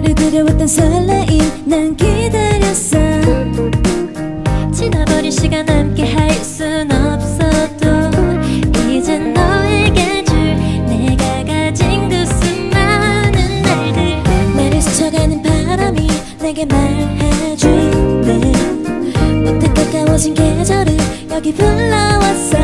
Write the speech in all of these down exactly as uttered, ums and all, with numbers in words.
너를 그려왔던 설레임 난 기다렸어. 지나버린 시간 함께 할 순 없어도 이젠 너에게 줄 내가 가진 그 수많은 날들. 나를 스쳐가는 바람이 내게 말해주네. 못해 가까워진 계절을 여기 불러왔어.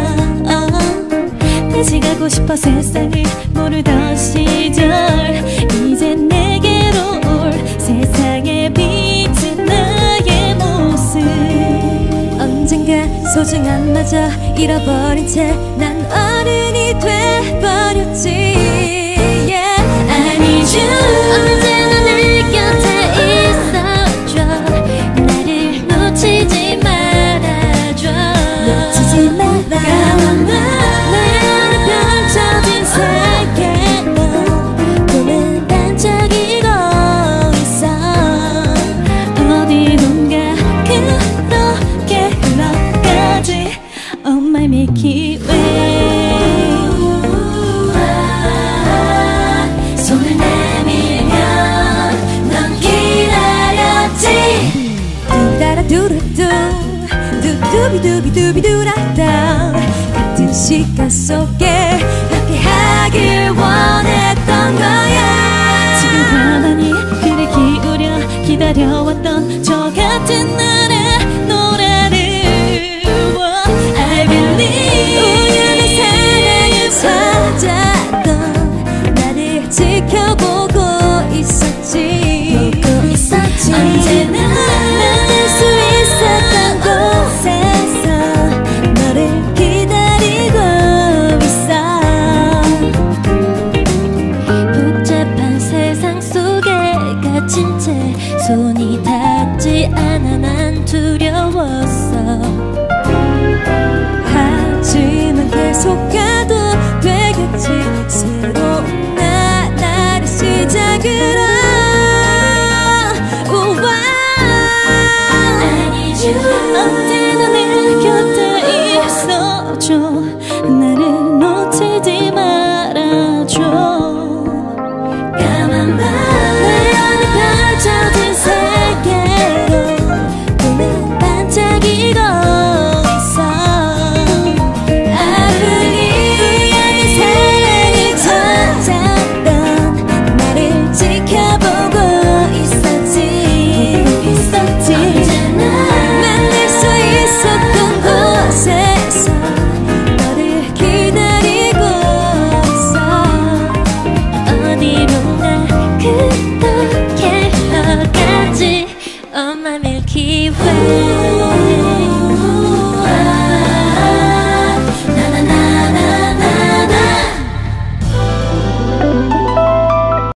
다시 가고 싶어 세상을 모르던 시절. 이제 내게로 올 세상에 비친 나의 모습. 언젠가 소중한 마저 잃어버린 채 난 어른이 돼버렸지. yeah. I need you. 언제나 내 곁에 있어줘. 나를 놓치지 말아줘. 놓치지 마라. Milky Way. 손을 내밀면 넌 기다렸지. 두다라두루두 두두비두비두비두라다. 같은 시간 속에 함께하길 원했던 거야. 지금 가만히 귀를 기울여 기다려왔던 저 같은 날의 노래를. 우연의 사랑을 찾았던 나를 지켜보고 있었지. 보고 있었지. 언제나 만날 수 있었던 곳에서 너를 기다리고 있어. 복잡한 세상 속에 갇힌 채 손이 닿지 않아 난 두려웠어. 하지만 계속 가도 되겠지. 새로운 나날의 시작으로. I need you. 언제나 내 곁에 있어줘.